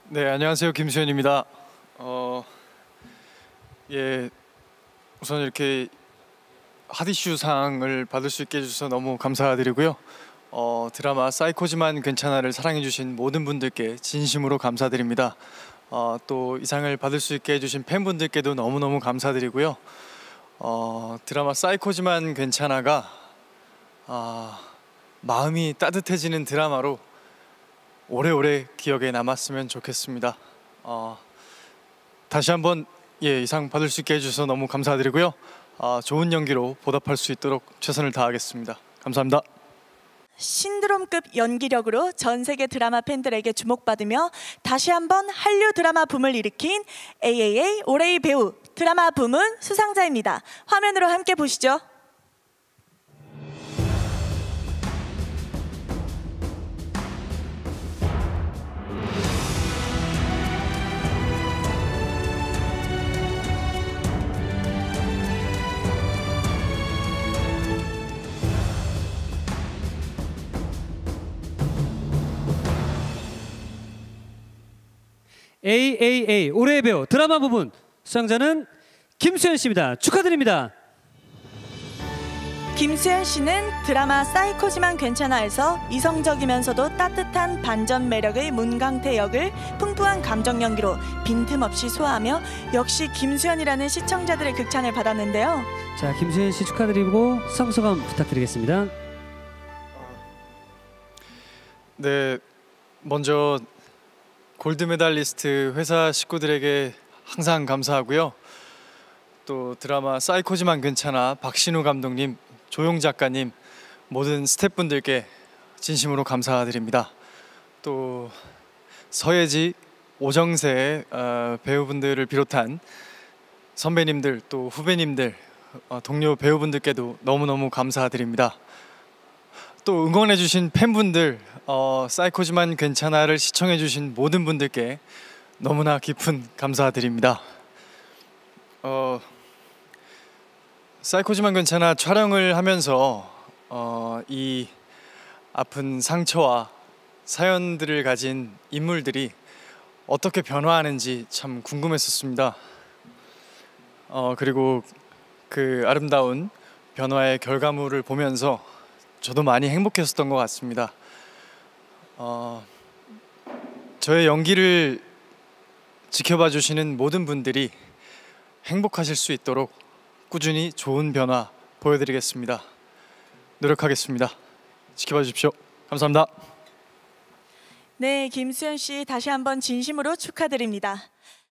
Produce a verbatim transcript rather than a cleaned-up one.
네, 안녕하세요. 김수현입니다. 어, 예, 우선 이렇게 핫이슈 상을 받을 수 있게 해주셔서 너무 감사드리고요. 어, 드라마 사이코지만 괜찮아를 사랑해주신 모든 분들께 진심으로 감사드립니다. 어, 또 이 상을 받을 수 있게 해주신 팬분들께도 너무너무 감사드리고요. 어, 드라마 사이코지만 괜찮아가 아, 마음이 따뜻해지는 드라마로 오래오래 기억에 남았으면 좋겠습니다. 어, 다시 한번 예, 이상 받을 수 있게 해주셔서 너무 감사드리고요. 어, 좋은 연기로 보답할 수 있도록 최선을 다하겠습니다. 감사합니다. 신드롬급 연기력으로 전 세계 드라마 팬들에게 주목받으며 다시 한번 한류 드라마 붐을 일으킨 에이에이에이 올해의 배우, 드라마 부문 수상자입니다. 화면으로 함께 보시죠. 에이에이에이 올해의 배우 드라마 부문 수상자는 김수현 씨입니다. 축하드립니다. 김수현 씨는 드라마 사이코지만 괜찮아에서 이성적이면서도 따뜻한 반전 매력의 문강태 역을 풍부한 감정 연기로 빈틈없이 소화하며 역시 김수현이라는 시청자들의 극찬을 받았는데요. 자, 김수현 씨 축하드리고 수상소감 부탁드리겠습니다. 네, 먼저 골드메달리스트 회사 식구들에게 항상 감사하고요. 또 드라마 사이코지만 괜찮아 박신우 감독님, 조용 작가님, 모든 스태프분들께 진심으로 감사드립니다. 또 서예지, 오정세 어, 배우분들을 비롯한 선배님들 또 후배님들, 어, 동료 배우분들께도 너무너무 감사드립니다. 또 응원해주신 팬분들, 어, 사이코지만 괜찮아를 시청해주신 모든 분들께 너무나 깊은 감사드립니다. 어, 사이코지만 괜찮아 촬영을 하면서 어, 이 아픈 상처와 사연들을 가진 인물들이 어떻게 변화하는지 참 궁금했었습니다. 어, 그리고 그 아름다운 변화의 결과물을 보면서 저도 많이 행복했었던 것 같습니다. 어, 저의 연기를 지켜봐 주시는 모든 분들이 행복하실 수 있도록 꾸준히 좋은 변화 보여드리겠습니다. 노력하겠습니다. 지켜봐 주십시오. 감사합니다. 네, 김수현 씨 다시 한번 진심으로 축하드립니다.